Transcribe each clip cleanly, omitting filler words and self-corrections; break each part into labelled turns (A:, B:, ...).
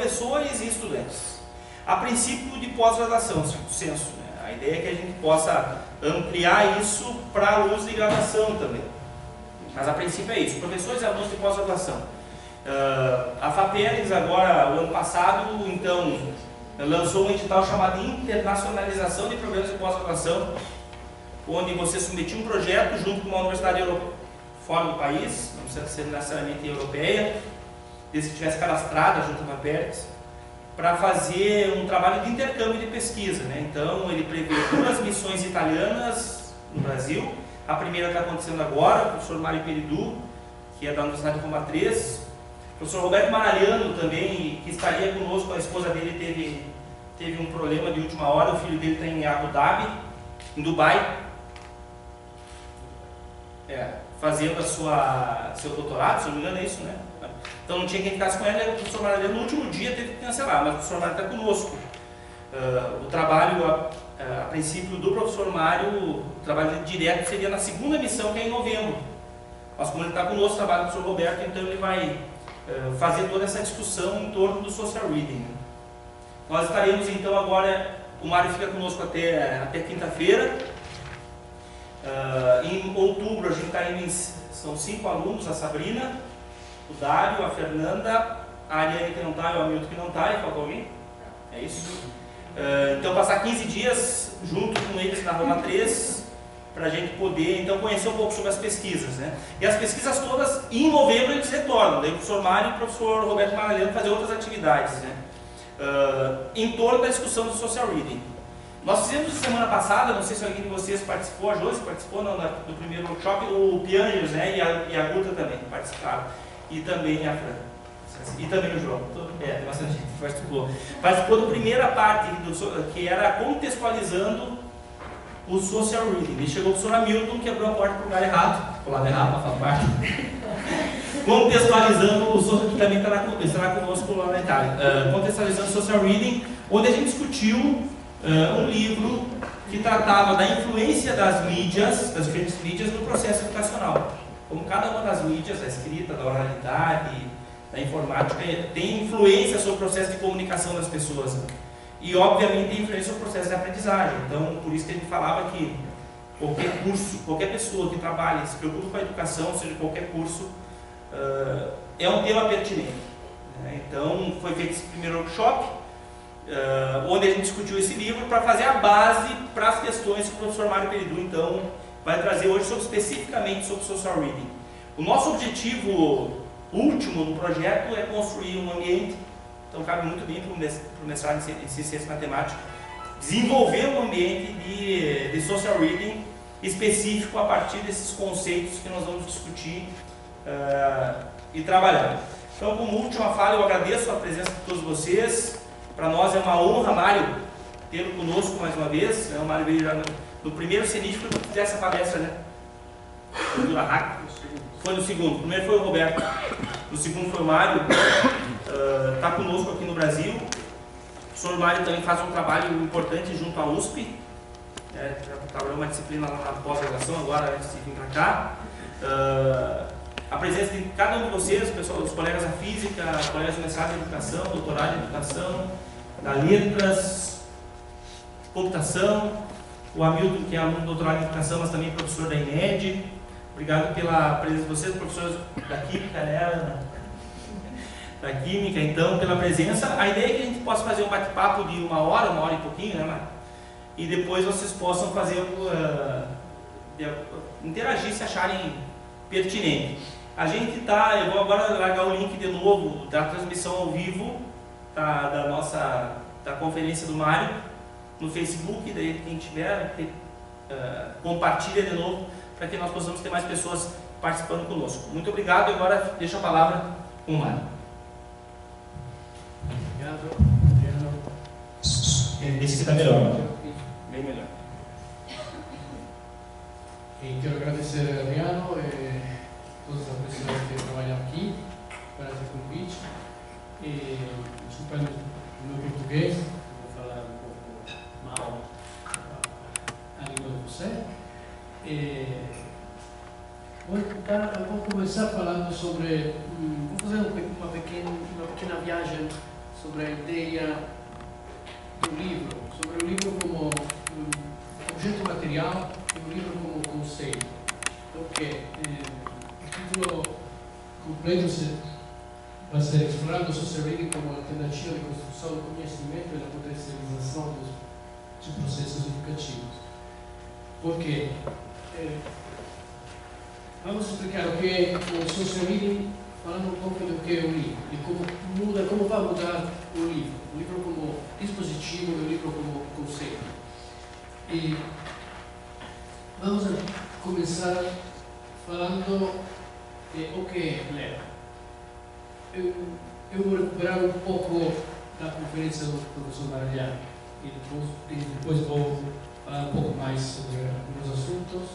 A: professores e estudantes. A princípio de pós-graduação, stricto sensu, né? A ideia é que a gente possa ampliar isso para alunos de graduação também. Mas a princípio é isso, professores e alunos de pós-graduação. A FAPERGS agora, o ano passado, então, lançou um edital chamado Internacionalização de Programas de Pós-Graduação, onde você submetia um projeto junto com uma universidade fora do país, não precisa ser necessariamente europeia, desde que estivesse cadastrada junto à FAPERGS, para fazer um trabalho de intercâmbio de pesquisa, né? Então ele prevê 2 missões italianas no Brasil. A primeira está acontecendo agora, o professor Mário Peridu, que é da Universidade de Roma 3, o professor Roberto Maraliano também, que estaria conosco, a esposa dele teve um problema de última hora, o filho dele está em Abu Dhabi, em Dubai, fazendo seu doutorado, se não me engano é isso, né? Então não tinha quem ficasse com ele, o professor Maraliano no último dia teve que cancelar, mas o professor Mário está conosco. O trabalho, a princípio, do professor Mário, o trabalho direto seria na segunda missão, que é em novembro. Mas como ele está conosco, o trabalho do professor Roberto, então ele vai fazer toda essa discussão em torno do social reading. Nós estaremos então agora, o Mário fica conosco até quinta-feira. Em outubro a gente está indo, são 5 alunos, a Sabrina, o Dário, a Fernanda, a Ariane que não está, e o Hamilton que não está, e falta alguém? É isso? Então passar 15 dias junto com eles na Roma 3, para a gente poder então conhecer um pouco sobre as pesquisas, né? E as pesquisas todas, em novembro eles retornam, daí o professor Mário e o professor Roberto Maraliano fazer outras atividades, né? Em torno da discussão do social reading. Nós fizemos semana passada, não sei se alguém de vocês participou, a Josi participou do primeiro workshop, o Pianjos, né, e a Guta também participaram, e também a Fran, e também o João, tem bastante gente que participou. Participou da primeira parte, que era contextualizando o social reading, e chegou o professor Hamilton, quebrou a porta para o lugar errado, para o lado errado, para falar parte, contextualizando o social, que também estará conosco lá na Itália, contextualizando o social reading, onde a gente discutiu um livro que tratava da influência das mídias, das diferentes mídias no processo educacional. Como cada uma das mídias, da escrita, da oralidade, da informática, tem influência sobre o processo de comunicação das pessoas. E, obviamente, tem influência sobre o processo de aprendizagem. Então, por isso que a gente falava que qualquer curso, qualquer pessoa que trabalhe, se preocupe com a educação, ou seja, qualquer curso, é um tema pertinente. Então, foi feito esse primeiro workshop, onde a gente discutiu esse livro para fazer a base para as questões que o professor Mário Peridu então vai trazer hoje especificamente sobre social reading. O nosso objetivo último no projeto é construir um ambiente, então cabe muito bem para o mestrado em Ciência e Matemática, desenvolver um ambiente de social reading específico a partir desses conceitos que nós vamos discutir e trabalhar. Então, como última fala, eu agradeço a presença de todos vocês. Para nós é uma honra, Mário, tê-lo conosco mais uma vez. O Mário veio já no primeiro CENIT, foi quando fizesse essa palestra, né? Foi no segundo. O primeiro foi o Roberto, no segundo foi o Mário. Está conosco aqui no Brasil. O professor Mário também faz um trabalho importante junto à USP. Já trabalhou uma disciplina lá na pós-graduação, agora antes de vir para cá. A presença de cada um de vocês, pessoal, os colegas da física, colegas do mestrado em educação, doutorado em educação, da letras, computação, o Hamilton, que é aluno do doutorado em educação, mas também professor da INED. Obrigado pela presença de vocês, professores da Química, né? Da Química, então, pela presença. A ideia é que a gente possa fazer um bate-papo de uma hora e pouquinho, né, Mário? E depois vocês possam fazer, interagir se acharem pertinente. A gente está, eu vou agora largar o link de novo da transmissão ao vivo da conferência do Mário no Facebook, daí quem tiver, compartilha de novo para que nós possamos ter mais pessoas participando conosco. Muito obrigado e agora deixo a palavra com o Mário.
B: Obrigado.
A: Esse está melhor, bem melhor.
B: Quero agradecer a Adriano e todas as pessoas que trabalham aqui para esse convite. Desculpa no português, vou falar um pouco mal a língua de você. Vou começar falando sobre, vou fazer uma pequena viagem sobre a ideia do livro, sobre o livro como objeto material e o livro como conceito. Porque o título completo vai ser explorando o social reading como alternativa de construção do conhecimento e da potencialização dos processos educativos. Porque vamos explicar o que é o social reading, falando um pouco do que é o livro e como vai mudar o livro como dispositivo e o livro como conceito. E vamos começar falando o que é ler. Eu vou recuperar um pouco da conferência do professor Baragliani e depois vou falar um pouco mais sobre alguns assuntos.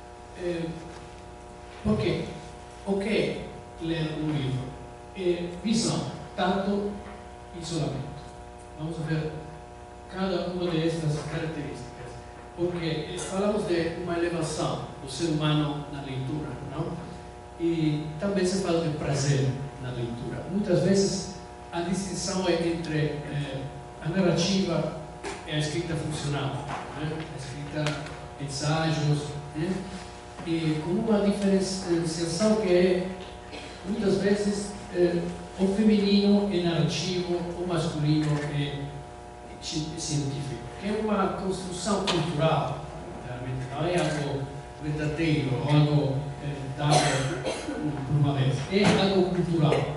B: Porque o que é ler um livro? É visão, tato e isolamento. Vamos ver cada uma destas características. Porque falamos de uma elevação do ser humano na leitura, não? E também se fala de prazer na leitura. Muitas vezes a distinção é entre a narrativa e a escrita funcional, né? A escrita ensaios, né? E com uma diferenciação que é muitas vezes o feminino é narrativo, o masculino é científico, que é uma construção cultural, realmente, não é algo verdadeiro, algo dado por uma vez, é algo cultural.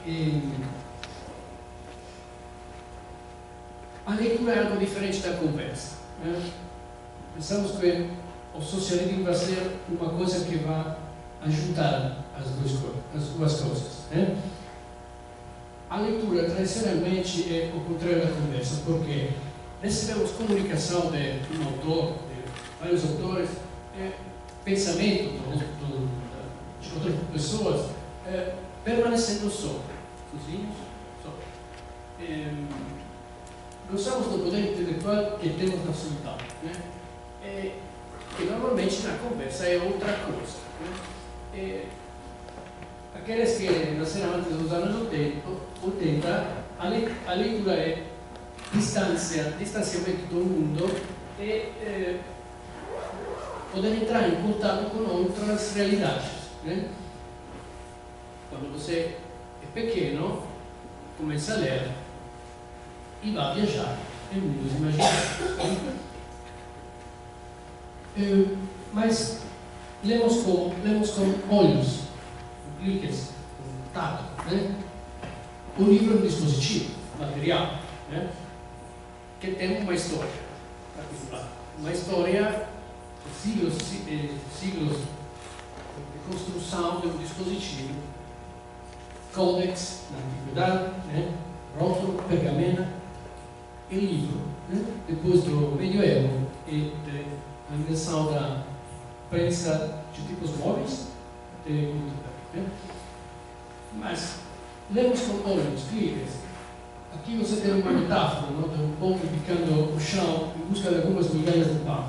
B: A leitura é algo diferente da conversa. Né? Pensamos que o social reading vai ser uma coisa que vai ajudar as duas coisas. Né? A leitura, tradicionalmente, é o contrário da conversa, porque recebemos comunicação de um autor, de vários autores, pensamento de outras pessoas, permanecendo sozinhos. Gostamos do poder intelectual que temos na solidão, né? Que normalmente na conversa é outra coisa. Né? Aqueles que nasceram antes dos anos 80, a leitura é distanciamento do mundo e poder entrar em contato com outras realidades. Né? Quando você é pequeno, começa a ler e vai viajar em mundos imaginários. Mas lemos com olhos, com cliques, com tato. Né? O livro é um dispositivo, material, né? Que tem uma história particular. Uma história de siglos de construção de um dispositivo, códex na antiguidade, né? Rótulo, pergamena e livro. Né? Depois do medioevo e a invenção da prensa de tipos móveis até Gutenberg. Né? Mas lemos com olhos, cliques. Aqui você tem uma metáfora, não? De um povo picando o chão em busca de algumas migalhas de pão.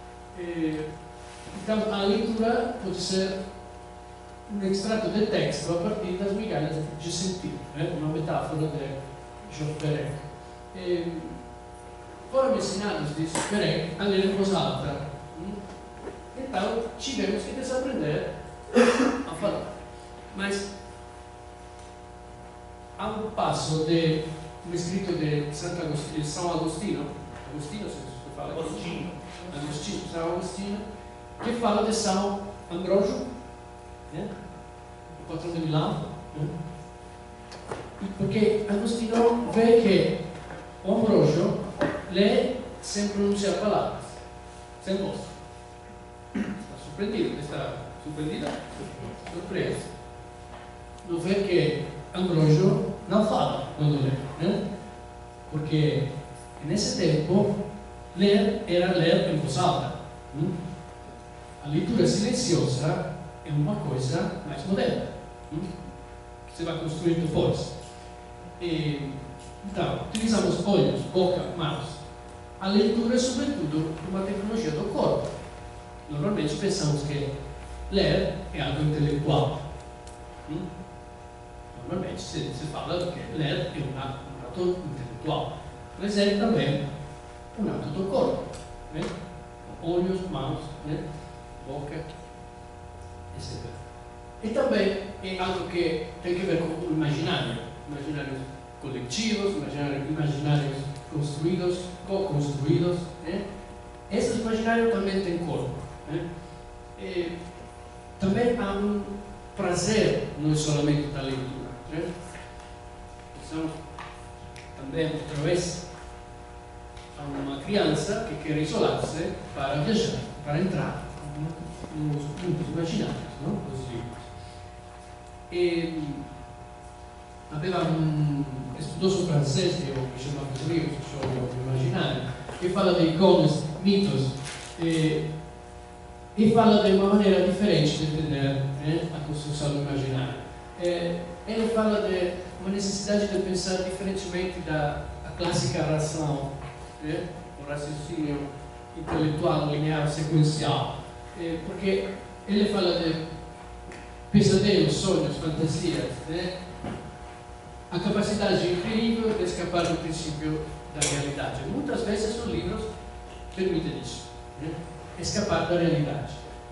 B: Então, a leitura pode ser um extrato de texto a partir das migalhas de sentido. Né? Uma metáfora de Georges Perec. Foram ensinados, disse Perec, a ler em voz alta. Então, tivemos que desaprender a falar. Mas há um passo de um escrito de São Agostinho, se fala Agostinho, São Agostinho, que fala de São Ambrósio, né? O patrão de Milão. Né? E porque Agostinho vê que o Ambrósio lê sem pronunciar palavras, sem voz. Está surpreendido, está surpreendida? Surpreso. Não vê que Ambrósio não fala quando lê, né? Porque nesse tempo ler era ler em voz alta. A leitura silenciosa é uma coisa mais moderna, que você vai construir depois. Então, utilizamos olhos, boca, mãos. A leitura é sobretudo uma tecnologia do corpo. Normalmente pensamos que ler é algo intelectual. Normalmente se fala que ler é um ato ato intelectual. Por exemplo, também um ato do corpo, né? Olhos, mãos, né? Boca, etc. E também é algo que tem que ver com o imaginário, imaginários coletivos, imaginários construídos, co-construídos, né? Esse imaginário também tem corpo, né? E também há um prazer no isolamento da leitura, né? Então, também, outra vez, há uma criança que quer isolar-se para viajar, para entrar nos mundos imaginários, não? Dos livros. E aveva un studioso francese che mi chiama Federico, che immaginario, che parla dei icônicos, mitos, e fala de uma maneira diferente de entender a construção do imaginário. Ele fala de uma necessidade de pensar diferentemente da clássica razão, o raciocínio intelectual, linear, sequencial, porque ele fala de pesadelos, sonhos, fantasias, a capacidade incrível de escapar do princípio da realidade. Muitas vezes os livros permitem isso, escapar da realidade.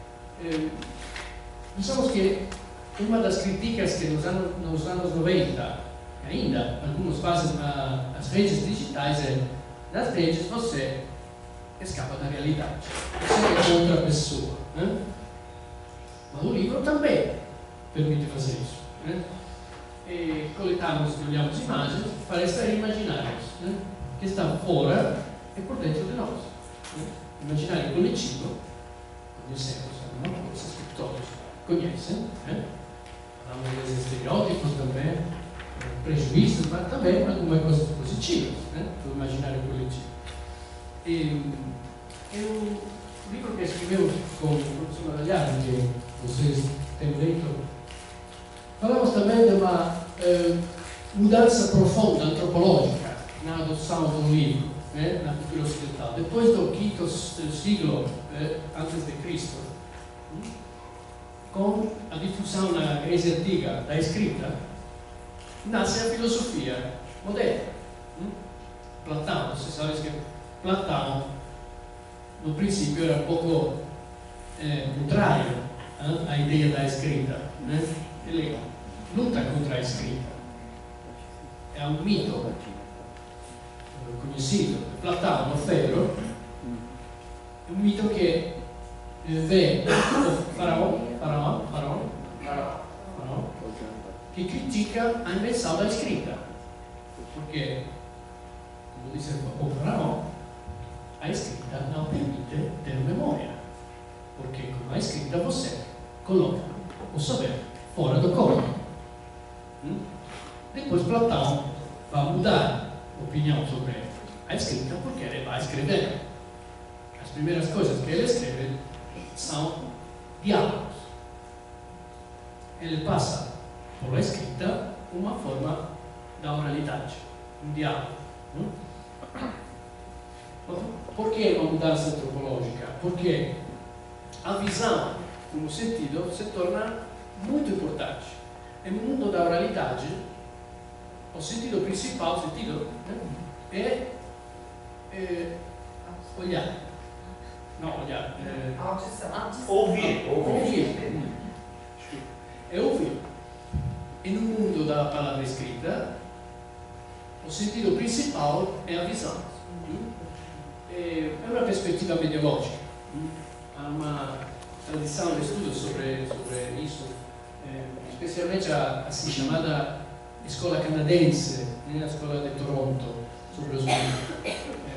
B: Pensamos que uma das críticas que nos anos 90, ainda alguns fazem às redes digitais nas redes você escapa da realidade, você é outra pessoa, mas o livro também permite fazer isso, e coletamos e olhamos imagens para estar imaginários, que estão fora e por dentro de nós. Imaginário coletivo, conhecemos alguma coisa, todos conhecem, falamos dos estereótipos também, prejuízos, mas também algumas coisas positivas, do imaginário coletivo. O livro que escreveu com o professor Gagliardi, que vocês têm leito, falamos também de uma mudança profunda antropológica na adoção do livro, na cultura ocidental. Depois do quinto século antes de Cristo, com a difusão na Grécia Antiga da escrita, nasce a filosofia moderna. Platão, você sabe que Platão, no princípio, era um pouco contrário à ideia da escrita. Ele luta contra a escrita. É um mito conhecido de Platão, no Fedro. É um mito que vê o faraó, que critica a invenção da escrita. Porque, como disse o faraó, a escrita não permite ter memória. Porque com a escrita você coloca o saber fora do corpo. Depois Platão vai mudar a opinião sobre a escrita, porque ele vai escrever. As primeiras coisas que ele escreve são diálogos. Ele passa por a escrita uma forma da oralidade, um diálogo. Por que uma mudança antropológica? Porque a visão, como sentido, se torna muito importante. No mundo da oralidade, o sentido principal, é olhar. Não, olhar.
A: Ouvir.
B: É ouvir. E no mundo da palavra escrita, o sentido principal é a visão. É uma perspectiva mediológica. Há uma tradição de estudo sobre isso, especialmente a assim chamada escola canadense, a escola de Toronto, sobre os livros.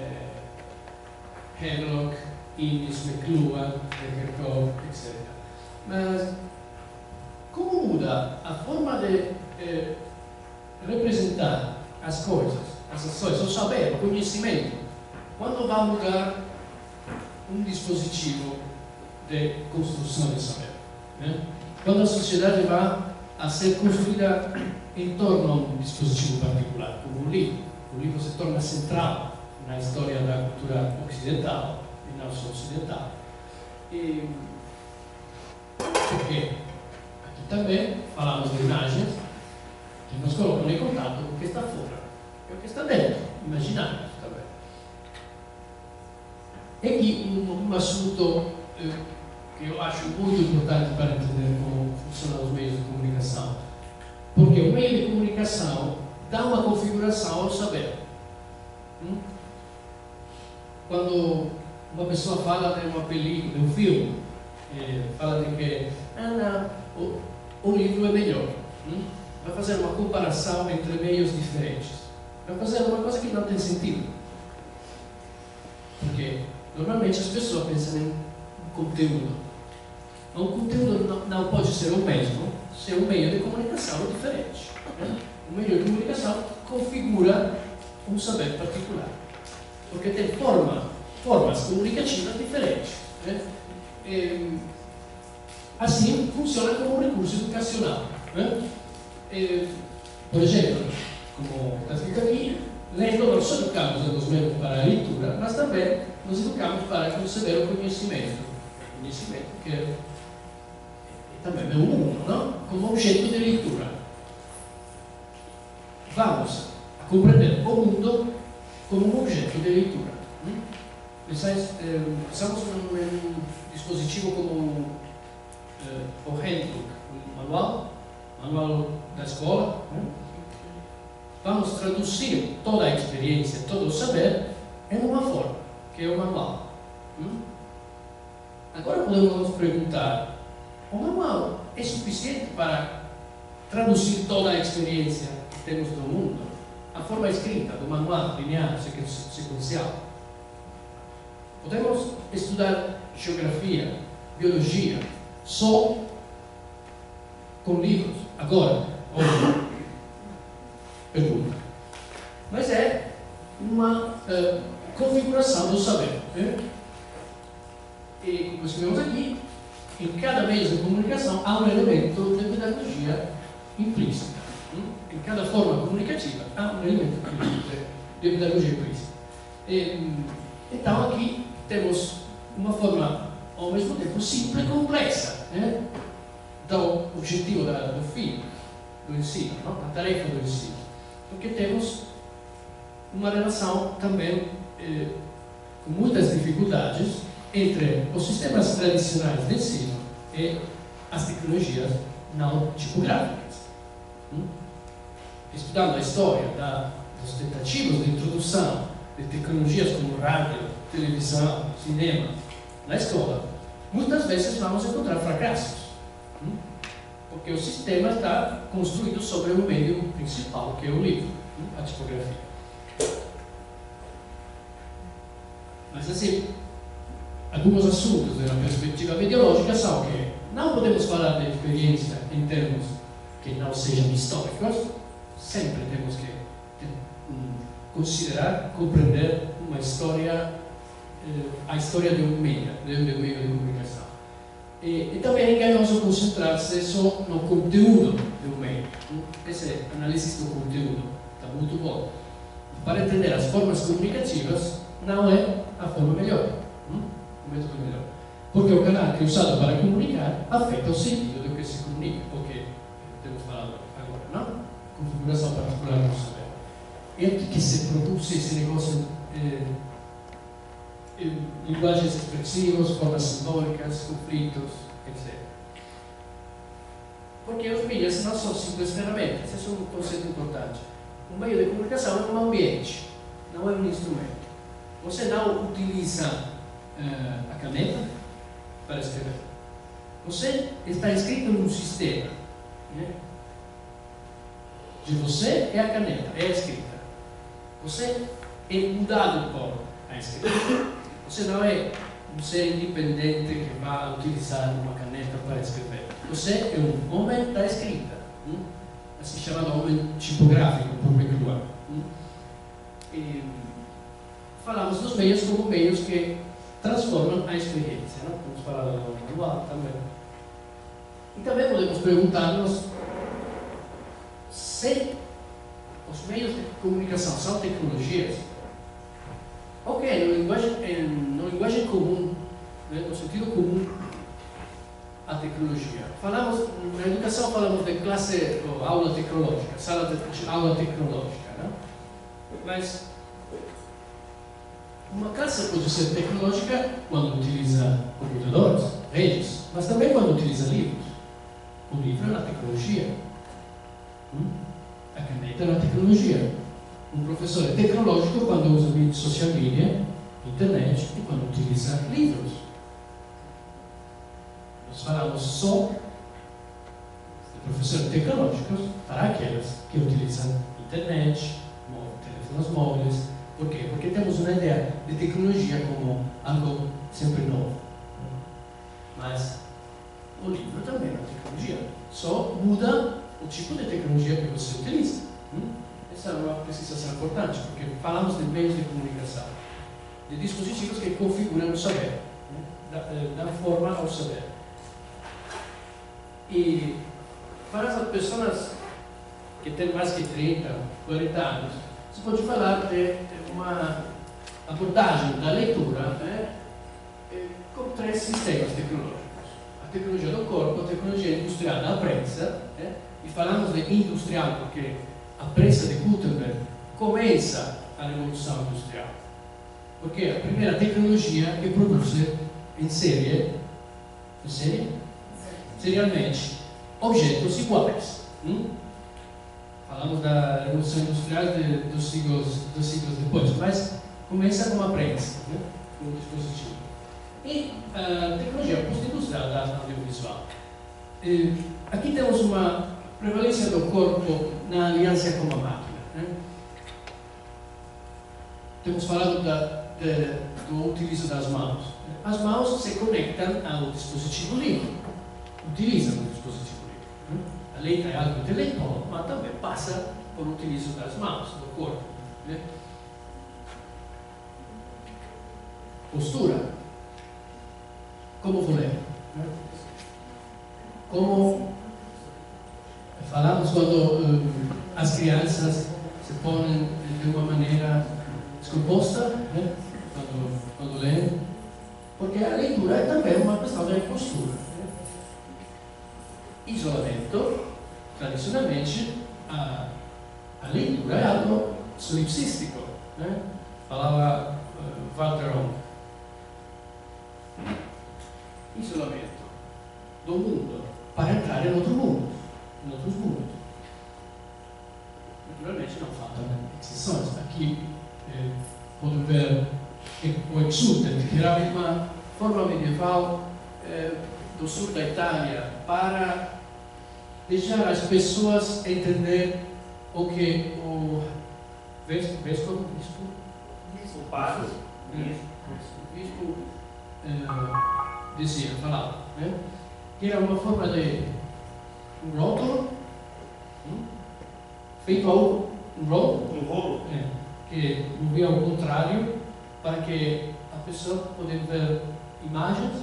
B: Havelock, Innis, McLuhan, Dekerkov, etc. Mas como muda a forma de representar as coisas, as ações, o saber, o conhecimento, quando vai mudar um dispositivo de construção de saber? Quando a sociedade vai a ser construída em torno a um dispositivo particular, como o livro. O livro se torna central na história da cultura ocidental e não só ocidental. Porque aqui também falamos de imagens que nos colocam em contato com o que está fora. é o que está dentro, imaginário também. E aqui um assunto que eu acho muito importante para entender como funcionam os meios de comunicação. Porque o meio de comunicação dá uma configuração ao saber. Quando uma pessoa fala de uma película, de um filme, fala de que o livro é melhor. Vai fazer uma comparação entre meios diferentes. Vai fazer uma coisa que não tem sentido. Porque normalmente as pessoas pensam em conteúdo. O conteúdo não pode ser o mesmo se o meio de comunicação é diferente. O meio de comunicação configura um saber particular. Porque tem formas comunicativas diferentes. Assim funciona como um recurso educacional. Por exemplo, como está escrito aqui, lendo não só educamos nos meios para a leitura, mas também nos educamos para conceber o conhecimento. O conhecimento que é também é um mundo, não? Como objeto de leitura. Vamos a compreender o mundo como um objeto de leitura. Pensamos num dispositivo como o handbook, um manual da escola. Vamos traduzir toda a experiência, todo o saber em uma forma, que é o manual. Agora podemos nos perguntar, o manual é suficiente para traduzir toda a experiência que temos do mundo? A forma escrita do manual, linear, sequencial. Podemos estudar geografia, biologia, só com livros, agora, hoje. Pergunta. Mas é uma configuração do saber. E como escrevemos aqui, em cada meio de comunicação há um elemento de pedagogia implícita. Em cada forma comunicativa há um elemento de pedagogia implícita. Então aqui temos uma forma ao mesmo tempo simples e complexa do objetivo do fim do ensino, a tarefa do ensino. Porque temos uma relação também com muitas dificuldades entre os sistemas tradicionais de ensino e as tecnologias não tipográficas. Estudando a história das tentativas de introdução de tecnologias como rádio, televisão, cinema na escola, muitas vezes vamos encontrar fracassos. Porque o sistema está construído sobre o meio principal, que é o livro, a tipografia. Mas assim, alguns assuntos da perspectiva ideológica são que não podemos falar de experiência em termos que não sejam históricos, sempre temos que considerar, compreender uma história, a história de um meio de comunicação. E também é enganoso concentrar-se só no conteúdo do meio. Esse análise do conteúdo está muito bom. Para entender as formas comunicativas, não é a forma melhor, o método melhor. Porque o canal que é usado para comunicar afeta o sentido do que se comunica, o que temos falado agora, não? Configuração particular do saber. É aqui que se produz esse negócio linguagens expressivas, formas simbólicas, conflitos, etc. Porque os mídias não são simples ferramentas, esse é um conceito importante. O meio de comunicação é um ambiente, não é um instrumento. Você não utiliza a caneta para escrever. Você está inscrito num sistema. De você é a caneta, é a escrita. Você é mudado por a escrita. Você não é um ser independente que vai utilizar uma caneta para escrever. Você é um homem da escrita, assim chamado homem tipográfico por McLuhan. E falamos dos meios como meios que transformam a experiência, não? Vamos falar do manual também. E também podemos perguntar-nos se os meios de comunicação são tecnologias. Ok, no linguagem comum, no sentido comum, a tecnologia. Na educação falamos de classe ou aula tecnológica, aula tecnológica, não? Mas uma casa pode ser tecnológica quando utiliza computadores, redes, mas também quando utiliza livros. O livro é uma tecnologia. A caneta é uma tecnologia. Um professor é tecnológico quando usa social media, internet e quando utiliza livros. Nós falamos só de professores tecnológicos para aqueles que utilizam internet, telefones móveis. Por quê? Porque temos uma ideia de tecnologia como algo sempre novo. Mas o livro também é uma tecnologia. Só muda o tipo de tecnologia que você utiliza. Essa é uma precisação importante, porque falamos de meios de comunicação, de dispositivos que configuram o saber, dão forma ao saber. E para as pessoas que têm mais de 30, 40 anos, se pode falar de uma abordagem da leitura com 3 sistemas tecnológicos. A tecnologia do corpo, a tecnologia industrial da prensa, e falamos de industrial porque a prensa de Gutenberg começa a revolução industrial. Porque é a primeira tecnologia que produz em série, serialmente, objetos iguais. Falamos da revolução industrial dos siglos depois, mas começa com a prensa, com o dispositivo. E a tecnologia pós-industrial da audiovisual. Aqui temos uma prevalência do corpo na aliança com a máquina. Temos falado do utilizo das mãos. As mãos se conectam ao dispositivo livre, utilizam o dispositivo livre. A letra é algo intelectual, mas também passa por utilizo das mãos, do corpo. Postura. Como voler. Como falamos quando as crianças se põem de uma maneira descomposta, quando leem, porque a leitura é também uma questão de postura. Isolamento, tradicionalmente, a leitura é algo solipsístico, falava Walter Ong. Isolamento do mundo para entrar em outro mundo, em outros mundos. Naturalmente não faltam exceções. Aqui pode ver o Exultet, que era uma forma medieval do sul da Itália para deixar as pessoas entender o que o bispo dizia, falava, que era uma forma de um rótulo feito ao rolo, que movia ao contrário para que a pessoa pudesse ver imagens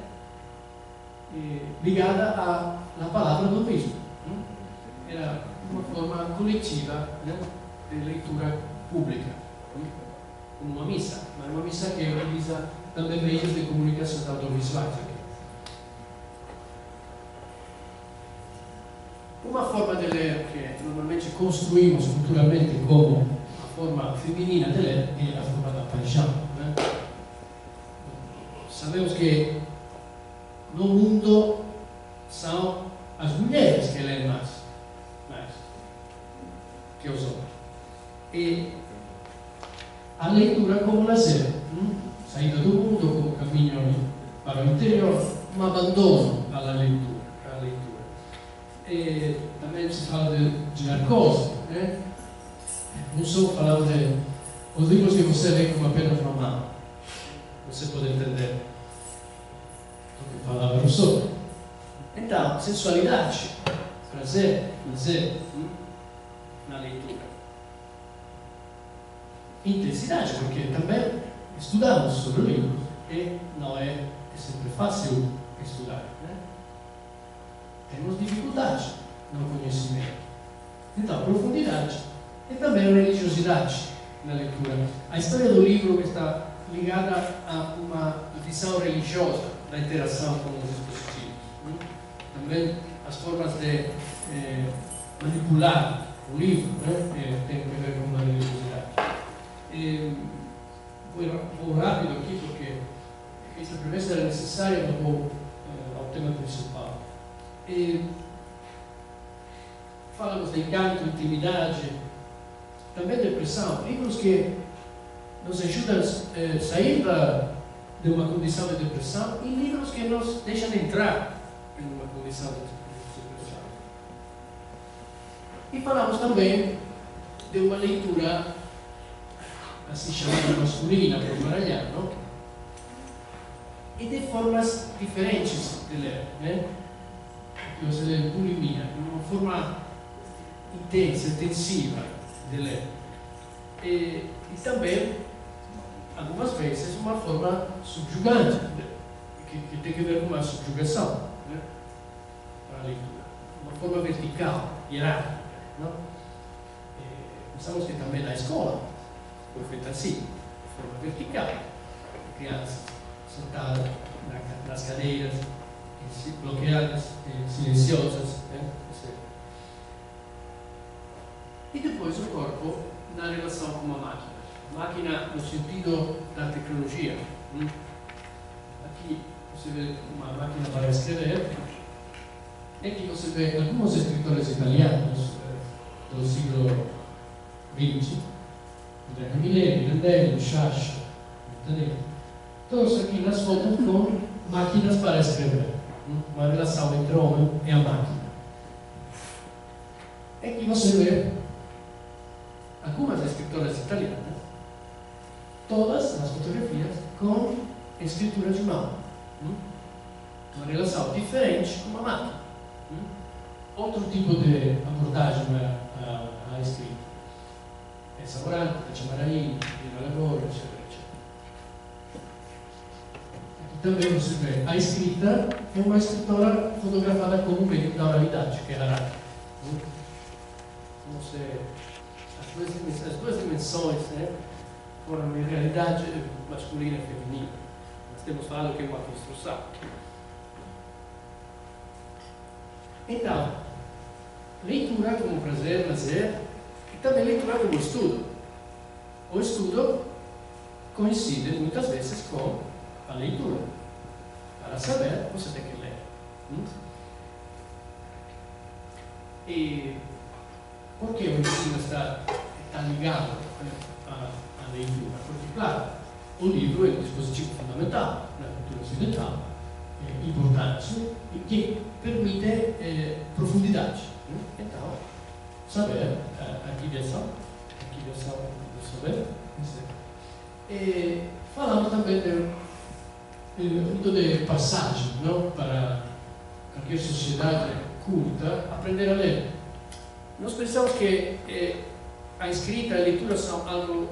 B: ligada à palavra do bispo. Era uma forma coletiva de leitura pública, como uma missa, mas uma missa que utiliza também meios de comunicação audiovisuais. Uma forma de ler que normalmente construímos culturalmente como a forma feminina de ler é a forma da paixão. Sabemos que no mundo são as mulheres que leem mais que os homens. E a leitura como lazer, saída do mundo como caminho para o interior, um abandono à leitura. E também se fala de narcose, não só falando de os livros que você lê com apenas uma mão. Você pode entender o que falava Rousseau. Então, sensualidade, prazer na leitura. Intensidade, porque também estudamos sobre o livro e não é sempre fácil estudar. Temos dificuldade no conhecimento. Então, profundidade e também religiosidade na leitura. A história do livro está ligada a uma visão religiosa da interação com os dispositivos. Também as formas de manipular o livro tem que ver com uma religiosidade. Vou rápido aqui, porque esta promessa era necessária, mas vou ao tema principal. Falamos de encanto, intimidade, também depressão, livros que nos ajudam a sair de uma condição de depressão, e livros que nos deixam entrar em uma condição de depressão. E falamos também de uma leitura assim chamada masculina, por Maragliano, e de formas diferentes de ler, né? Que você lê bulimia, uma forma intensa, intensiva de ler. E também, algumas vezes, uma forma subjugante, que tem que ver com a subjugação, né? Para a leitura. Uma forma vertical, hierárquica. Não? Pensamos que também na escola foi feita assim, de forma vertical. Crianças sentadas nas cadeiras, bloqueadas, silenciosas. Né? E depois o corpo na relação com uma máquina. Máquina no sentido da tecnologia. Aqui você vê uma máquina para escrever. E aqui você vê alguns escritores italianos do século XX, Andrea Camilleri, Pirandello, Sciascia, todos aqui nas fotos com máquinas para escrever. Uma relação entre o homem e a máquina. E aqui você vê algumas escritoras italianas, todas nas fotografias com escritura de mão. Uma relação diferente com a máquina. Outro tipo de abordagem à escrita. Essa Morante, Chamaraini, Lino Lavoro, etc. Aqui também você vê a escrita é uma escritora fotografada como meio da oralidade, que é a rádio. As duas dimensões, né, foram em realidade masculina e feminina. Nós temos falado que é uma construção. Então, leitura como prazer, lazer, e também leitura como estudo. O estudo coincide muitas vezes com a leitura. Para saber, você tem que ler. E por que o ensino está ligado à leitura? Porque, claro, o livro é um dispositivo fundamental na cultura ocidental, importante, e que permite profundidade. Então, saber, arquiviação do saber. E falamos também do rito de passagem, não? Para qualquer sociedade culta aprender a ler. Nós pensamos que a escrita e a leitura são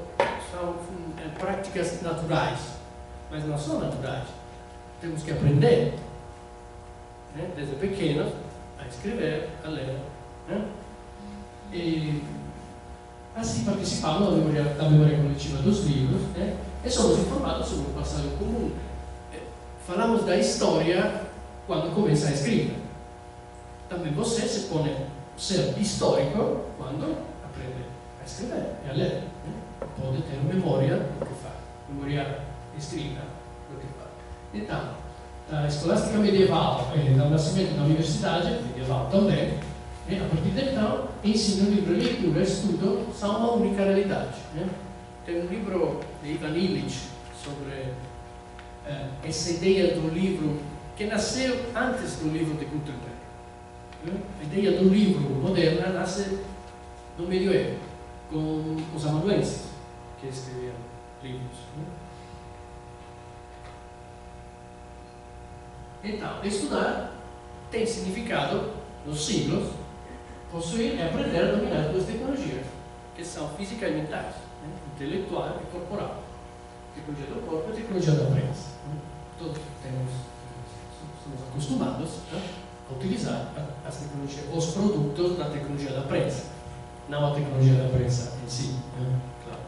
B: práticas naturais, mas não são naturais. Temos que aprender, né, desde pequenos, a escrever, a ler. Né? E assim participamos da memória coletiva dos livros, né? E somos informados sobre o passado comum. Falamos da história quando começa a escrita. Também você se põe ser histórico quando aprende a escrever e a ler. Né? Pode ter memória do que faz, memória escrita do que faz. Então, a escolástica medieval e o nascimento da universidade medieval também, né? A partir de então, ensino, livro, leitura e estudo são uma única realidade. Né? Tem um livro de Ivan Illich sobre essa ideia do livro que nasceu antes do livro de Gutenberg. A ideia do livro moderna nasce no medioevo, com os amanuenses que escreviam livros. Então, estudar tem significado, nos siglos, possuir e aprender a dominar duas tecnologias, que são física e mentais, né? Intelectual e corporal. Tecnologia do corpo e tecnologia da prensa. Todos somos acostumados a utilizar as tecnologias, os produtos da tecnologia da prensa, não a tecnologia da prensa em si. Claro.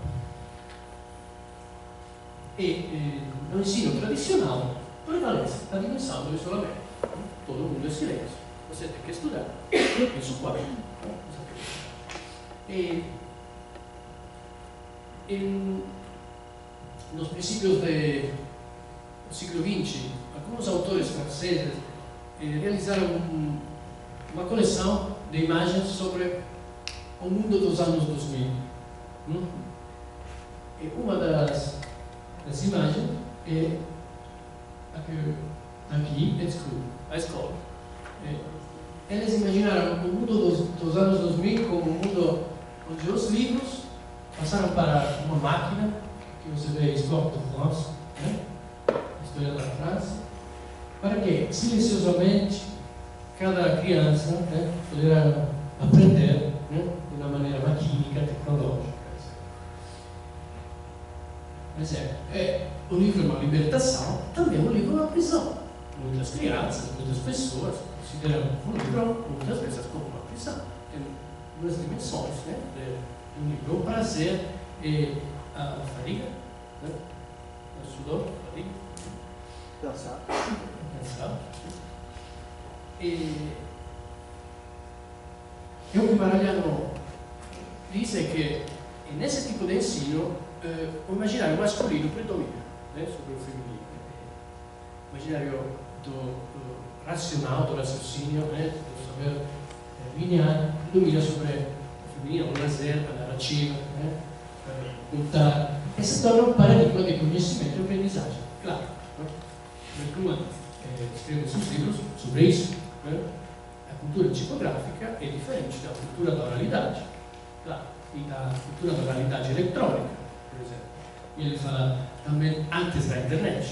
B: E no ensino tradicional prevalece a dimensão do isolamento. Todo mundo é silêncio. Você tem que estudar em seu quarto. nos princípios do século XX, alguns autores franceses realizaram uma coleção de imagens sobre o mundo dos anos 2000. E uma das imagens é aqui, a escola. Eles imaginaram o mundo dos anos 2000 como um mundo onde os livros passaram para uma máquina, que você vê Histoire de France, né? História da França, para que silenciosamente cada criança, né, poderá aprender, né, de uma maneira maquínica, tecnológica. Mas o livro é uma libertação, também o livro é uma prisão. Muitas crianças, muitas pessoas consideram o livro muitas vezes como uma prisão. Tem duas dimensões, né, de um livro: o prazer e a fadiga, né, o sudor, a fadiga.
C: Pensar.
B: E o que Maragliano diz é que nesse tipo de ensino o imaginário masculino predomina, né, sobre o feminino. O imaginário do racional, do raciocínio, né, do saber linear, predomina sobre o feminino, o lazer, a narrativa, né, contar. Esse torna um paradigma de conhecimento e aprendizagem. Claro, Kluman escreve seus livros sobre isso. Né? A cultura tipográfica é diferente da cultura da oralidade, claro, e da cultura da oralidade eletrônica, por exemplo. E ele fala também antes da internet.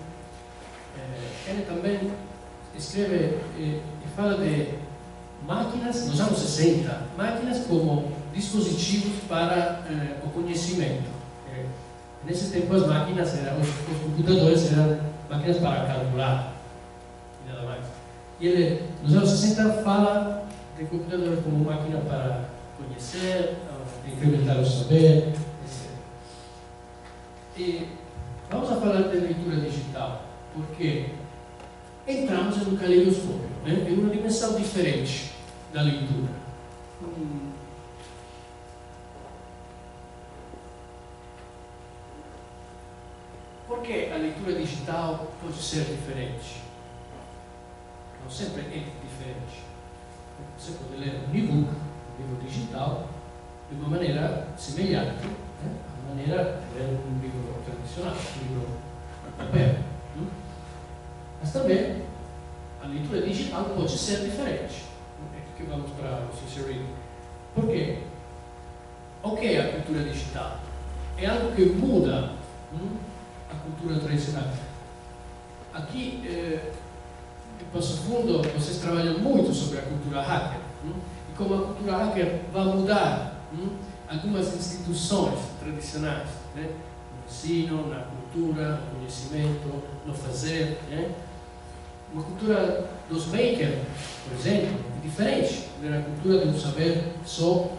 B: Ele também escreve e fala de máquinas, nos anos 60, máquinas como dispositivos para o conhecimento. Nesse tempo as máquinas os computadores eram máquinas para calcular e nada mais. E ele, nos anos 60, fala de computadores como máquina para conhecer, incrementar o saber, etc. E vamos a falar de leitura digital, porque entramos em um caleidoscópio, né? Em uma dimensão diferente da leitura. Por que a leitura digital pode ser diferente? Não sempre é diferente. Você pode ler um e-book, um livro digital, de uma maneira semelhante, né, à maneira de ler um livro tradicional, um livro papel. Mas também a leitura digital pode ser diferente. É que vamos para o social reading. Por quê? O que é a cultura digital? É algo que muda a cultura tradicional. Aqui, em Passo Fundo, vocês trabalham muito sobre a cultura hacker. E como a cultura hacker vai mudar algumas instituições tradicionais, né? No ensino, na cultura, no conhecimento, no fazer. Né? Uma cultura dos makers, por exemplo, é diferente da cultura de um saber só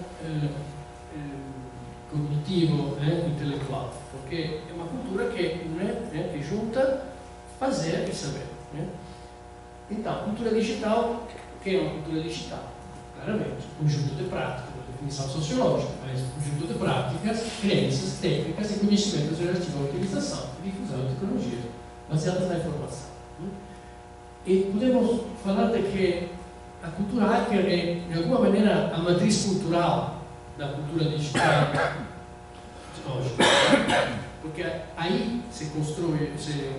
B: cognitivo, né? Intelectual. Porque é uma cultura que junta fazer e saber. Né? Então, a cultura digital, o que é uma cultura digital? Claramente, conjunto de práticas, definição sociológica, mas conjunto de práticas, crenças, técnicas e conhecimentos relativos à utilização e difusão de tecnologias baseadas na informação. E podemos falar de que a cultura hacker é, de alguma maneira, a matriz cultural da cultura digital hoje. Porque aí se constrói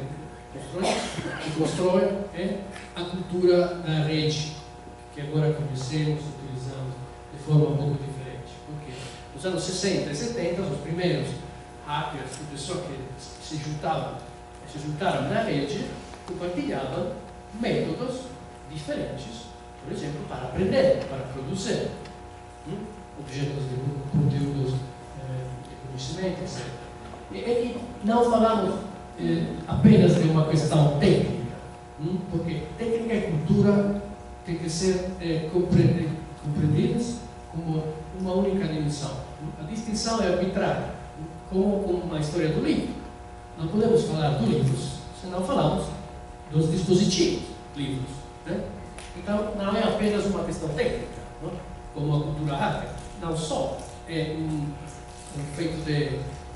B: a cultura da rede, que agora conhecemos, utilizamos de forma um pouco diferente. Porque nos anos 60 e 70, os primeiros hackers, pessoas que se juntaram na rede, compartilhavam métodos diferentes, por exemplo, para aprender, para produzir objetos de conteúdos de conhecimento, etc. E não falamos apenas de uma questão técnica, porque técnica e cultura têm que ser compreendidas como uma única dimensão. A distinção é arbitrária, como uma história do livro. Não podemos falar do livro se não falamos dos dispositivos livros. Né? Então, não é apenas uma questão técnica, não? Como a cultura hacker. Não só é um feito de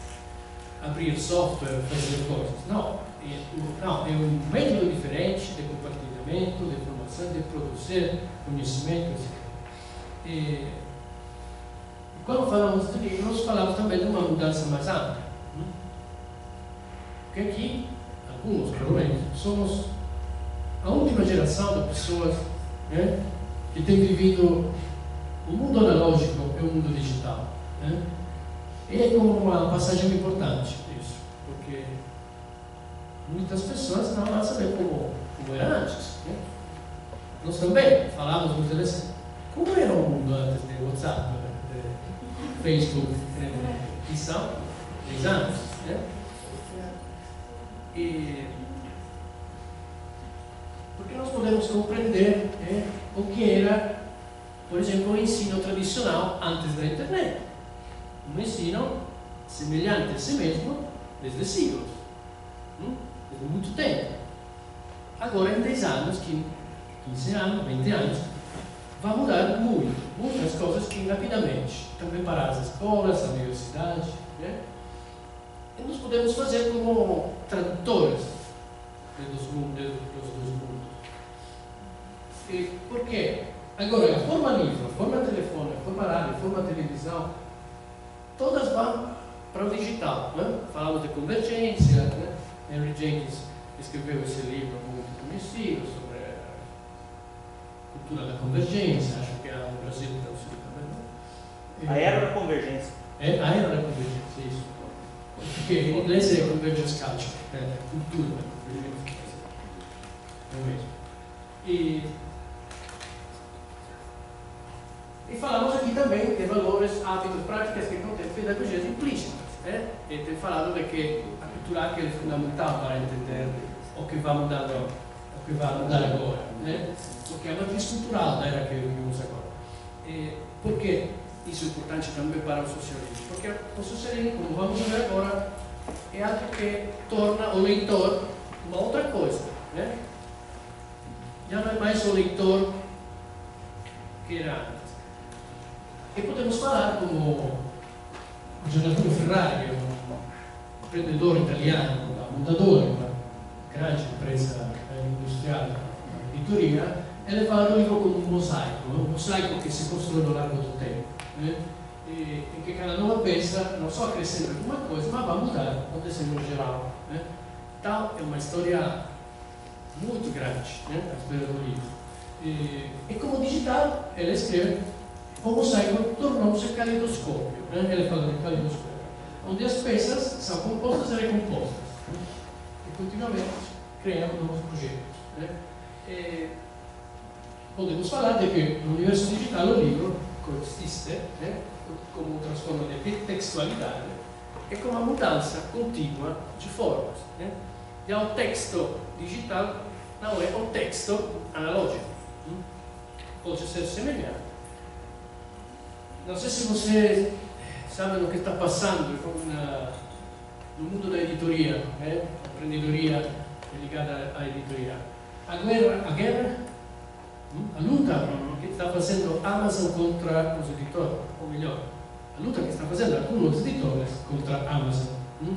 B: abrir software, fazer coisas. Não, é um método diferente de compartilhamento, de informação, de produzir conhecimento. E quando falamos de livros, falamos também de uma mudança mais ampla. Porque aqui, alguns, pelo menos, somos a última geração de pessoas, né, que tem vivido o mundo analógico e o mundo digital. Né? E é como uma passagem importante isso, porque muitas pessoas não vão saber como era antes. Né? Nós também falamos muitas vezes como era o mundo antes de WhatsApp, de Facebook, que são 10 anos. Né? E porque nós podemos compreender o que era, por exemplo, o ensino tradicional antes da internet. Um ensino semelhante a si mesmo desde séculos, desde muito tempo. Agora, em 10 anos, 15 anos, 20 anos, vai mudar muitas coisas que rapidamente. Também para as escolas, a universidade. Né? E nós podemos fazer como tradutores dos dois mundos. E por quê? Agora, a forma livro, a forma telefone, a forma rádio, a forma televisão, todas vão para o digital. Né? Falamos de convergência, né? Henry Jenkins escreveu esse livro muito conhecido sobre a cultura da convergência, acho que no Brasil traduzido também.
C: A era da convergência.
B: A era da convergência, isso. Porque em inglês é convergence culture, cultura da convergência. É o mesmo. E falamos aqui também de valores, hábitos, práticas que contêm pedagogias implícitas. Né? E tem falado de que a cultura é fundamental para entender o que vai mudar agora. Né? Porque é a matriz cultural da era que vivemos agora. Por que isso é importante também para o socialismo? Porque o socialismo, como vamos ver agora, é algo que torna o leitor uma outra coisa. Né? Já não é mais o leitor que era antes. E podemos falar como o Giancarlo Ferrari, que é um empreendedor italiano, um fundador de uma grande empresa industrial, uma editoria, ele fala do livro como um mosaico que se constrói ao longo do tempo. Né? Em que cada nova peça não só acrescenta alguma coisa, mas vai mudar o desenho geral. Né? Então, é uma história muito grande, né? A história do livro. E como digital, ele escreve: o mosaico tornou-se caleidoscópio. Né? Ele fala de caleidoscópio, onde as peças são compostas e recompostas. Né? E continuamente criamos novos projetos. Né? Podemos falar de que no universo digital o livro coexiste, né? Como um transformo de textualidade e com uma mudança contínua de formas. Né? Já o texto digital não é o texto analógico. Pode ser semelhante. Não sei se você sabe o que está passando no mundo da editoria, né? A empreendedoria ligada à editoria. A guerra, a luta que está fazendo a Amazon contra os editores, ou melhor, a luta que está fazendo alguns editores contra a Amazon.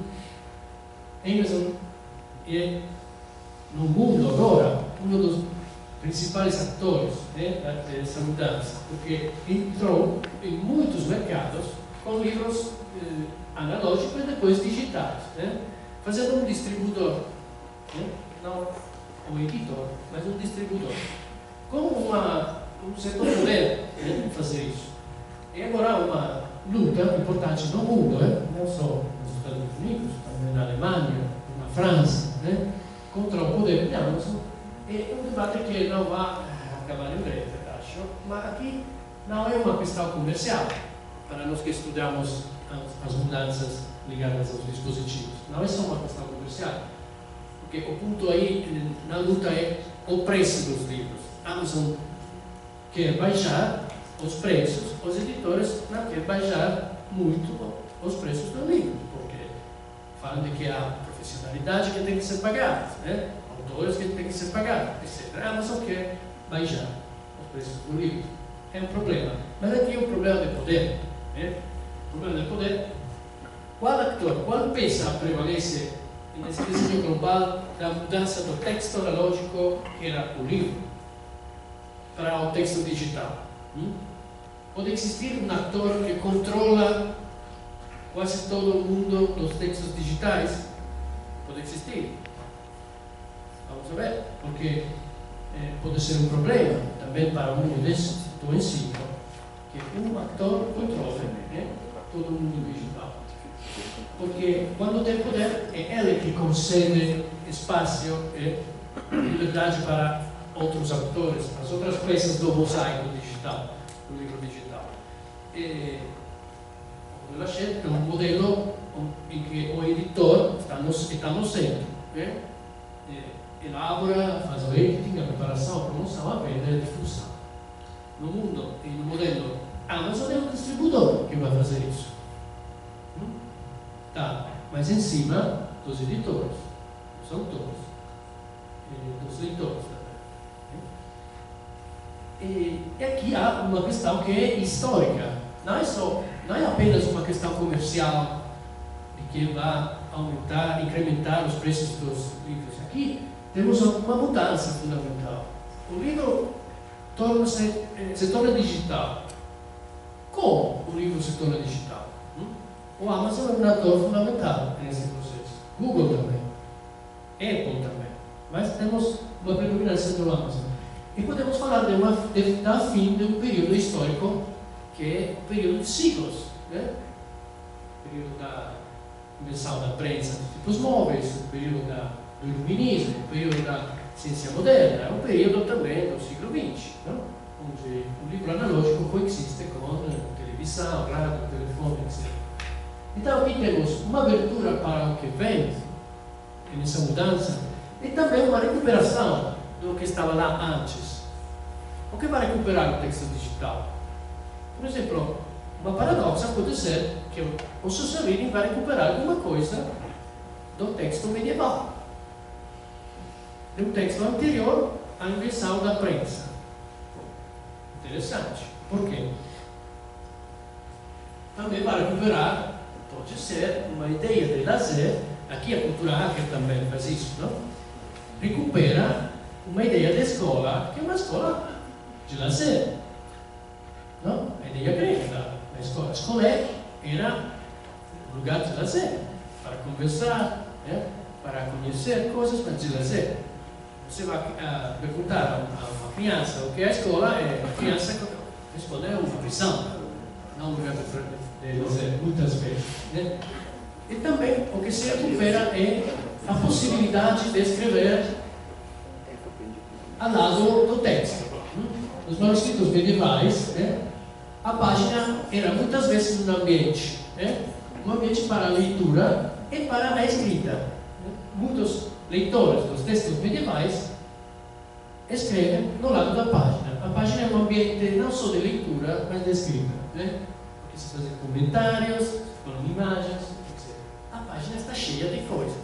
B: Amazon é, no mundo agora, um dos principais atores, né, dessa mudança, porque entrou em muitos mercados com livros analógicos e depois digitais, né, fazendo um distribuidor, né, não um editor, mas um distribuidor, com um certo poder, né, fazer isso. E agora há uma luta importante no mundo, não só nos Estados Unidos, também na Alemanha, na França, né, contra o poder de Amazon. É um debate que não vai acabar em breve, acho, mas aqui não é uma questão comercial, para nós que estudamos as mudanças ligadas aos dispositivos. Não é só uma questão comercial, porque o ponto aí na luta é o preço dos livros. A Amazon quer baixar os preços, os editores não querem baixar muito os preços dos livros, porque falam de que há profissionalidade que tem que ser pagada, né? Autores que têm que ser pagados, etc. A Amazon quer baixar os preços do livro. É um problema. Mas aqui é um problema de poder. Né? O problema de poder qual actor, qual peça prevalece nesse desenho global da mudança do texto analógico, que era o livro, para o texto digital? Pode existir um ator que controla quase todo o mundo dos textos digitais? Pode existir. Vamos ver, porque pode ser um problema também para o mundo do ensino, que um ator controle todo o mundo digital. Porque quando tem poder, é ele que concede espaço e liberdade para outros autores, as outras peças do mosaico digital, do livro digital. O Lachette é um modelo em que o editor está no centro. Elabora, faz o editing, a preparação, a promoção, a venda e a difusão. No mundo e no modelo Amazon é o distribuidor que vai fazer isso. Tá, mas em cima dos editores, dos autores, dos leitores também. E aqui há uma questão que é histórica. Não é apenas uma questão comercial de que vai aumentar, incrementar os preços dos livros. Aqui temos uma mudança fundamental. O livro se torna digital. Como o livro se torna digital? O Amazon é um ator fundamental nesse processo. Google também. Apple também. Mas temos uma predominância do Amazon. E podemos falar da fim de um período histórico que é o período de siglos. O período da invenção da prensa de tipos móveis, o período do iluminismo, o período da ciência moderna, o período também do século XX, onde o livro analógico coexiste com televisão, rádio, telefone, etc. Então aqui temos uma abertura para o que vem, nessa mudança, e também uma recuperação do que estava lá antes. O que vai recuperar o texto digital? Por exemplo, uma paradoxa pode ser que o social reading vai recuperar alguma coisa do texto medieval, de um texto anterior à invenção da prensa. Interessante. Por quê? Também vai recuperar, pode ser, uma ideia de lazer. Aqui a cultura hacker também faz isso, não? Recupera uma ideia de escola, que é uma escola de lazer. Não? A ideia grega da escola. A escola era um lugar de lazer, para conversar, para conhecer coisas, mas de lazer. Você vai perguntar a uma criança o que é a escola, a escola é uma prisão, não um lugar de lazer, muitas vezes. E também o que se recupera é a possibilidade de escrever ao lado do texto. Nos manuscritos medievais, a página era muitas vezes um ambiente para a leitura e para a escrita. Muitos leitores dos textos medievais escrevem no lado da página. A página é um ambiente não só de leitura, mas de escrita. Porque se fazem comentários, se falam imagens, etc. A página está cheia de coisas.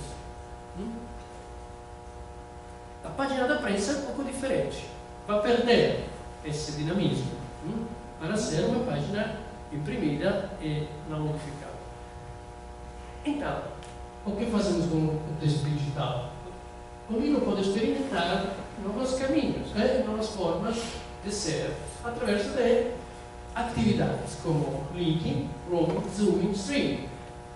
B: A página da prensa é um pouco diferente. Vai perder esse dinamismo para ser uma página imprimida e não modificada. Então, o que fazemos com o texto digital? O livro pode experimentar novos caminhos, novas formas de ser, através de atividades como linking, roaming, zooming, streaming.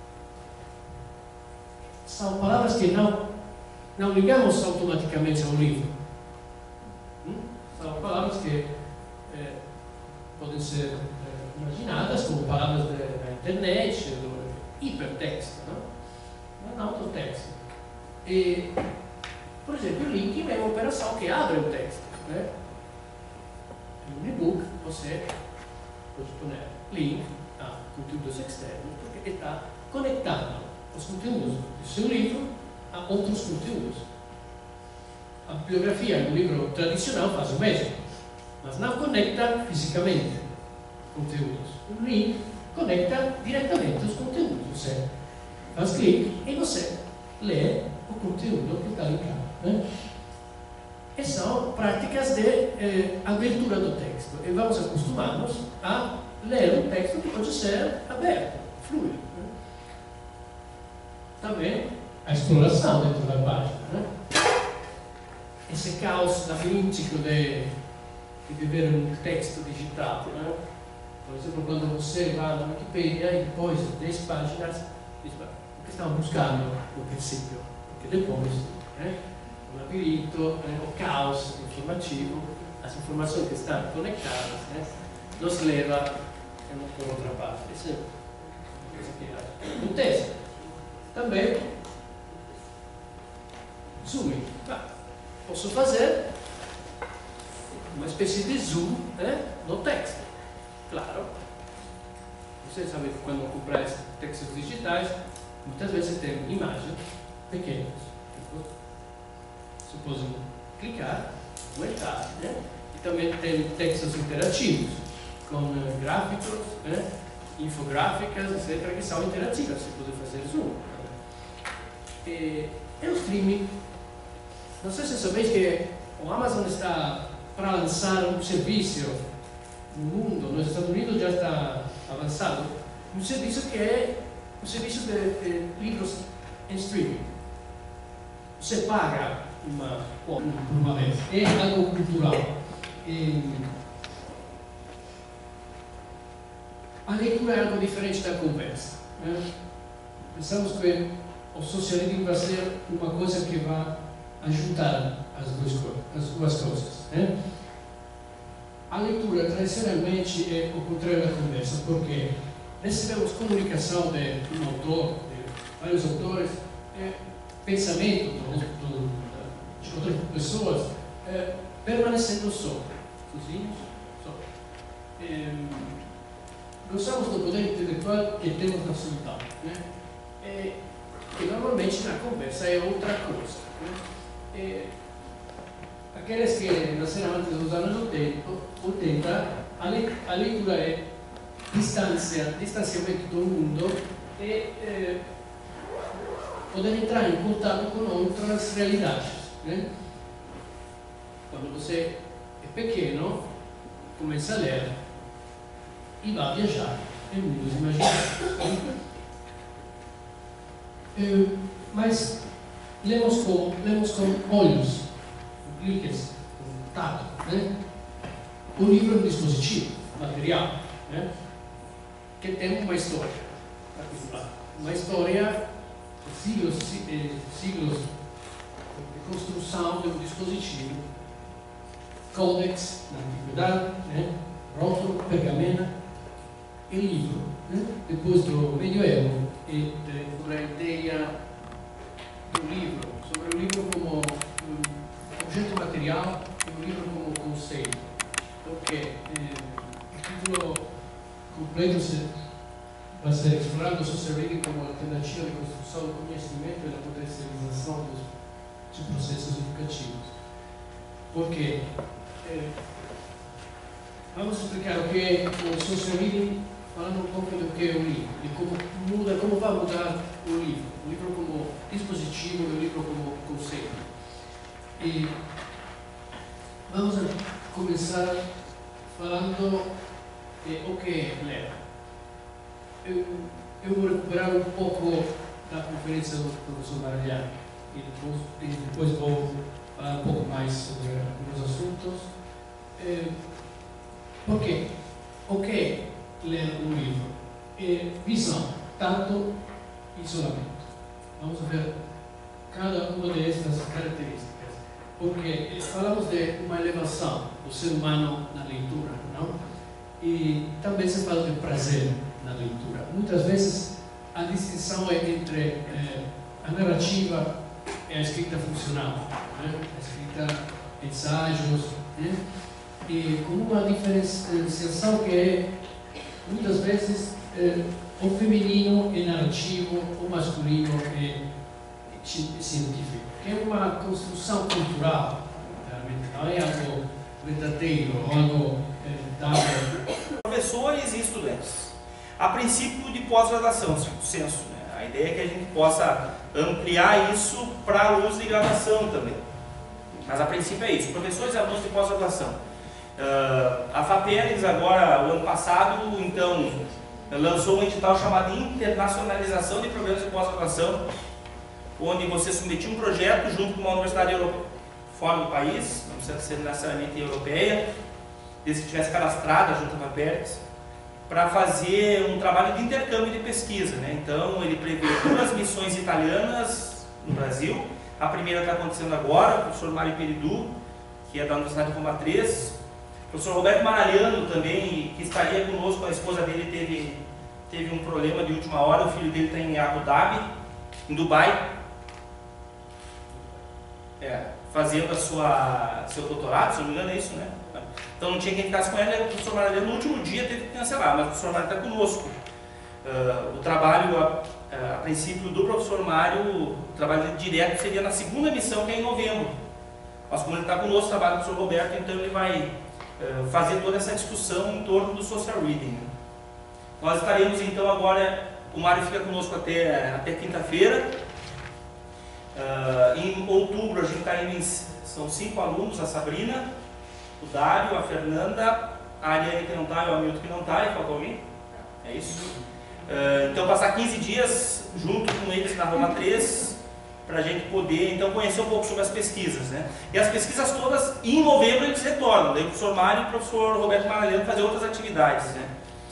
B: São palavras que não ligamos automaticamente ao livro. São palavras que podem ser imaginadas como palavras da internet, do hipertexto, não autotexto. E, por exemplo, o link é uma operação que abre o texto. No e-book você pode pôr link a conteúdos externos, porque está conectando os conteúdos do seu livro a outros conteúdos. A bibliografia no livro tradicional faz o mesmo, mas não conecta fisicamente conteúdos. O link conecta diretamente os conteúdos. Você faz clique e você lê o conteúdo que está linkado. E são práticas de abertura do texto. E vamos acostumar-nos a ler um texto que pode ser aberto, fluido. também a exploração dentro da página, né? Esse caos labiríntico de viver um texto digital, né? Por exemplo, quando você vai na Wikipedia e depois de 10 páginas, diz, o que estavam buscando no princípio? Porque depois, né, o labirinto, o caos informativo, as informações que estão conectadas, né, nos leva por outra parte. Isso é uma coisa que acontece. Também, zoom. Posso fazer uma espécie de zoom, né, no texto. Claro, você sabe que quando comprar textos digitais, muitas vezes tem imagens pequenas. Você pode clicar, aumentar, né? E também tem textos interativos, com gráficos, né? Infográficas, etc., que são interativas, você pode fazer zoom. E o streaming, não sei se sabéis que o Amazon está para lançar um serviço no mundo, nos Estados Unidos já está avançado, um serviço que é um serviço de livros em streaming. Você paga por uma vez, é algo cultural. A leitura é algo diferente da conversa, né? Pensamos que o socialismo vai ser uma coisa que vai ajudar as duas coisas, né? A leitura tradicionalmente é o contrário da conversa, porque recebemos comunicação de um autor, de vários autores, pensamento de outras pessoas, permanecendo sozinhos. Gostamos do poder intelectual que temos na solidão, né? E normalmente na conversa é outra coisa, né? Aqueles que nasceram antes dos anos 80, a leitura é distanciamento do mundo e poder entrar em contato com outras realidades, né? Quando você é pequeno, começa a ler e vai viajar em mundos imaginários. Mas lemos com olhos, com cliques, com tato, né? O livro é um dispositivo, material, né? Que tem uma história particular, uma história de siglos de construção de um dispositivo, códex na antiguidade, né? Rótulo, pergamena e livro, né? Depois do medioevo e sobre a ideia do livro, sobre o livro como objeto material e o livro como conceito, porque o título completo vai ser explorando o social reading como alternativa de construção do conhecimento e da potencialização dos processos educativos. Porque vamos explicar o que é o social reading, falando um pouco do que é o livro, de como vai mudar o livro como dispositivo e o livro como conceito. E vamos começar falando o que é ler. Eu vou recuperar um pouco da conferência do professor Maragliani e depois vou falar um pouco mais sobre alguns assuntos. Porque o que é ler um livro? É visão, tato e isolamento. Vamos ver cada uma destas características. Porque falamos de uma elevação do ser humano na leitura, não? E também se fala de prazer na leitura. Muitas vezes a distinção é entre a narrativa e a escrita funcional, né? A escrita ensaios, né? E com uma diferenciação que é muitas vezes o feminino é narrativo, o masculino é científico, que é uma construção cultural, realmente não é algo verdadeiro, algo dado.
A: Professores e estudantes. A princípio de pós-graduação, no senso, né? A ideia é que a gente possa ampliar isso para alunos de graduação também. Mas a princípio é isso, professores e alunos de pós-graduação. A FAPERGS agora, o ano passado, então, lançou um edital chamado Internacionalização de Programas de Pós-Graduação, onde você submetia um projeto junto com uma universidade fora do país, não precisa ser necessariamente europeia, desde que estivesse cadastrada junto com a PERTS, para fazer um trabalho de intercâmbio de pesquisa, né? Então ele prevê 2 missões italianas no Brasil. A primeira está acontecendo agora, o professor Mário Peridu, que é da Universidade de Roma 3, o professor Roberto Maragliano também, que estaria conosco, a esposa dele teve um problema de última hora, o filho dele está em Abu Dhabi, em Dubai, fazendo seu doutorado, se não me engano é isso, né? Então não tinha quem ficasse com ele, o professor Maragliano no último dia teve que cancelar, mas o professor Mário está conosco. O trabalho, a princípio, do professor Mário, o trabalho direto seria na segunda missão, que é em novembro. Mas como ele está conosco, o trabalho do professor Roberto, então ele vai fazer toda essa discussão em torno do social reading. Nós estaremos então agora, o Mário fica conosco até quinta-feira. Em outubro a gente está indo, são 5 alunos, a Sabrina, o Dário, a Fernanda, a Ariane que não está e o Hamilton que não está, e falta alguém? É isso? Então passar 15 dias junto com eles na Roma 3, para a gente poder então conhecer um pouco sobre as pesquisas, né? E as pesquisas todas, em novembro eles retornam, daí o professor Mário e o professor Roberto Maragliano fazer outras atividades, né?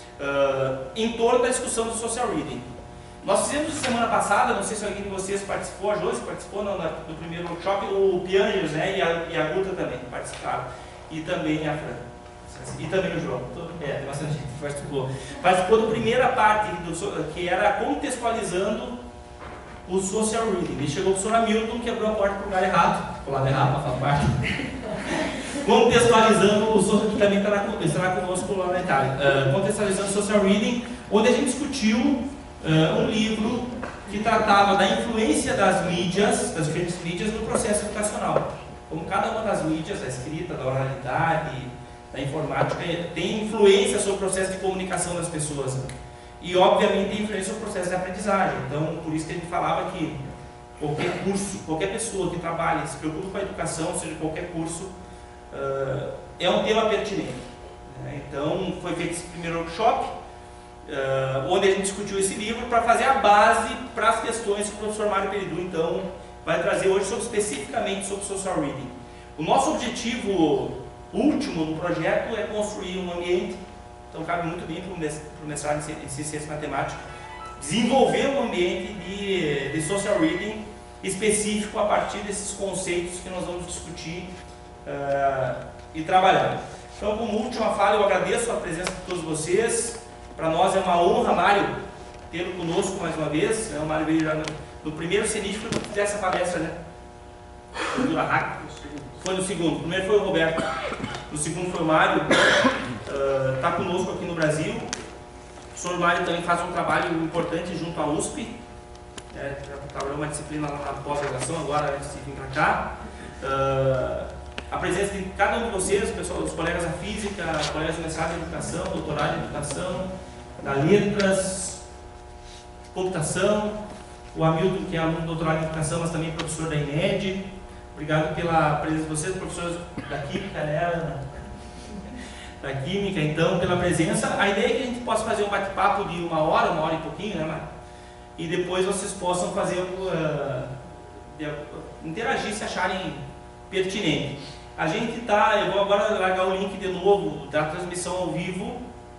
A: Em torno da discussão do social reading. Nós fizemos semana passada, não sei se alguém de vocês participou, a Josi participou do primeiro workshop, o Piangers, né, e a Guta também participaram, e também a Fran, e também o João, tem bastante gente que participou da primeira parte, que era contextualizando o social reading. E chegou o professor Hamilton, quebrou a porta para o lugar errado, para o lado errado, para falar parte, contextualizando o social, que também estará conosco lá na Itália, contextualizando o social reading, onde a gente discutiu um livro que tratava da influência das mídias, das diferentes mídias no processo educacional. Como cada uma das mídias, da escrita, da oralidade, da informática, tem influência sobre o processo de comunicação das pessoas. E, obviamente, tem influência sobre o processo de aprendizagem. Então, por isso que a gente falava que qualquer curso, qualquer pessoa que trabalhe, se preocupe com a educação, seja qualquer curso, é um tema pertinente. Então, foi feito esse primeiro workshop, onde a gente discutiu esse livro para fazer a base para as questões que o professor Mário Peridu então vai trazer hoje especificamente sobre social reading. O nosso objetivo último no projeto é construir um ambiente, então cabe muito bem para o mestrado em Ciência e Matemática, desenvolver um ambiente de social reading específico a partir desses conceitos que nós vamos discutir e trabalhar. Então, como última fala, eu agradeço a presença de todos vocês. Para nós é uma honra, Mário, tê-lo conosco mais uma vez. O Mário veio já no primeiro CENIT, foi quando fizesse essa palestra, né? Foi no segundo. O primeiro foi o Roberto, no segundo foi o Mário. Está conosco aqui no Brasil. O professor Mário também faz um trabalho importante junto à USP. Já trabalhou uma disciplina lá na pós-graduação, agora antes de vir para cá. A presença de cada um de vocês, pessoal, os colegas da física, colegas do mestrado em educação, doutorado em educação, da letras, computação, o Hamilton, que é aluno do doutorado em educação, mas também professor da INED. Obrigado pela presença de vocês, professores da Química, né? Da Química, então, pela presença. A ideia é que a gente possa fazer um bate-papo de uma hora e pouquinho, né, Mário? E depois vocês possam fazer, interagir se acharem pertinente. A gente está, eu vou agora largar o link de novo da transmissão ao vivo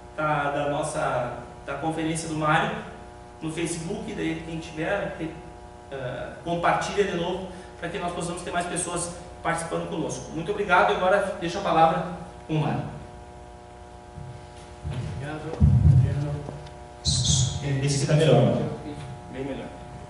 A: da conferência do Mário no Facebook, daí quem tiver, compartilha de novo para que nós possamos ter mais pessoas participando conosco. Muito obrigado e agora deixo a palavra com o Mário.
B: Obrigado, Adriano.
A: Ele disse que está melhor, bem melhor.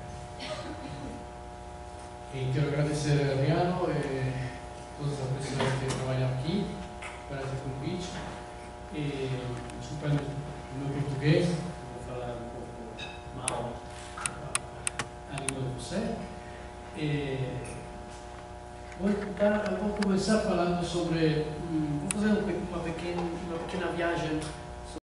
B: E quero agradecer a Adriano e todas as pessoas que trabalham aqui para esse convite. Desculpa no meu português, vou falar um pouco mal a língua de você. Vou começar falando sobre. Vou fazer uma pequena viagem